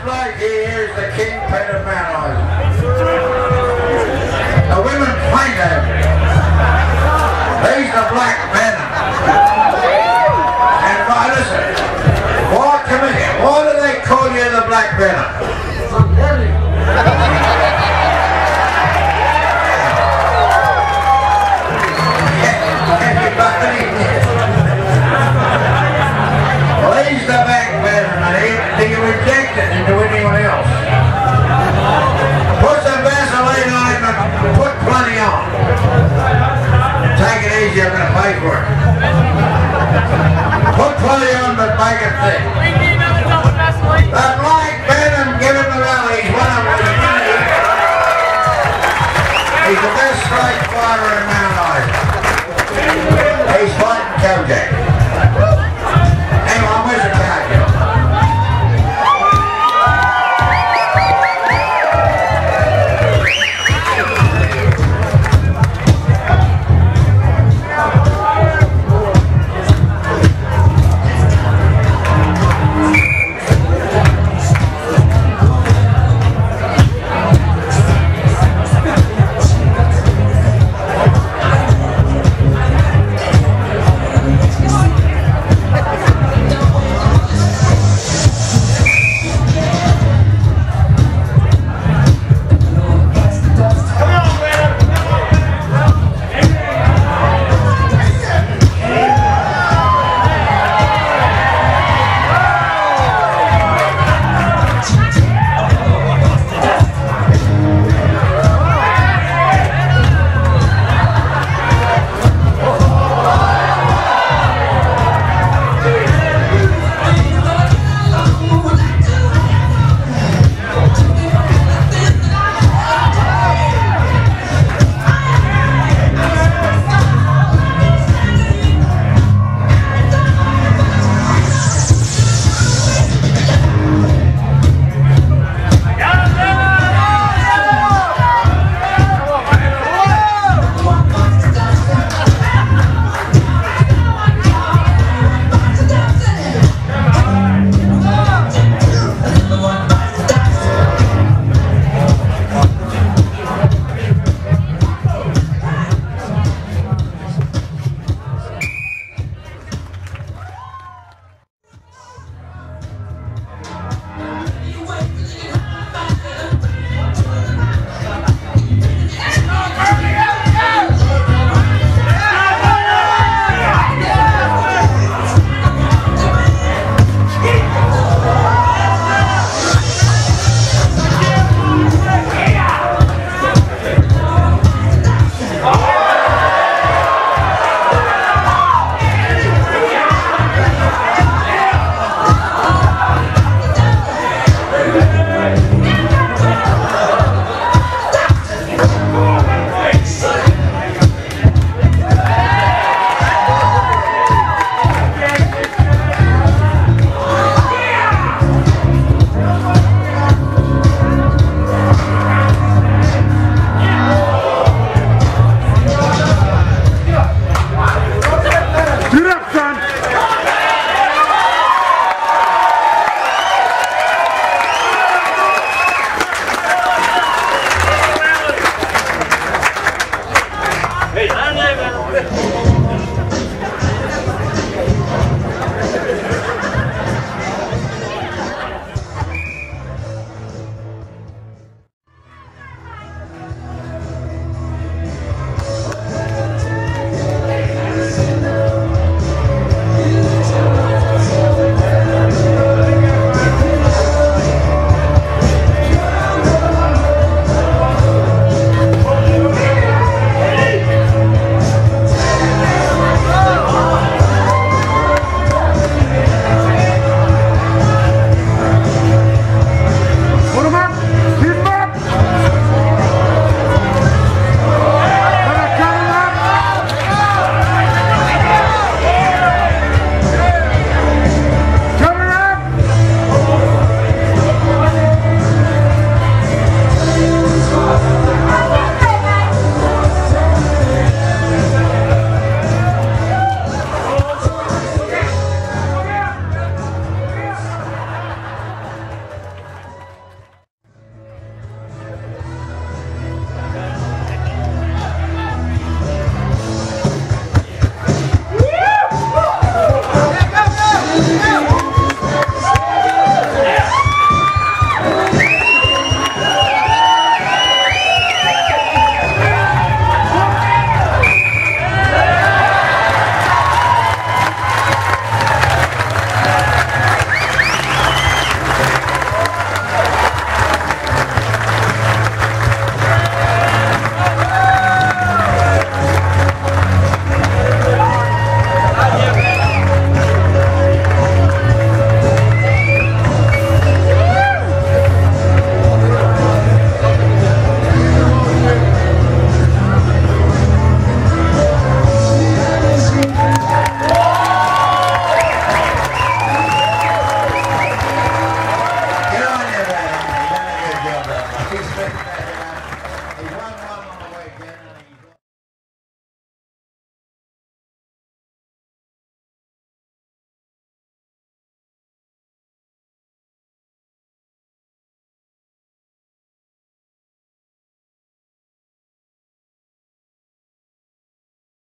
Blake here is the kingpin of Mount Isa. The women faint at him. He's the Black Venom. And listen, come here. Why do they call you the Black Venom? Well, he's the Black Venom, and he reject it into anyone else. Put some Vaseline on him and put plenty on. Take it easy, I'm going to pay for it. Put plenty on, but make it thick. The Black Venom, give him the rally. He's one of them. He's the best strike fighter in Mount Isa. He's fighting Kojak.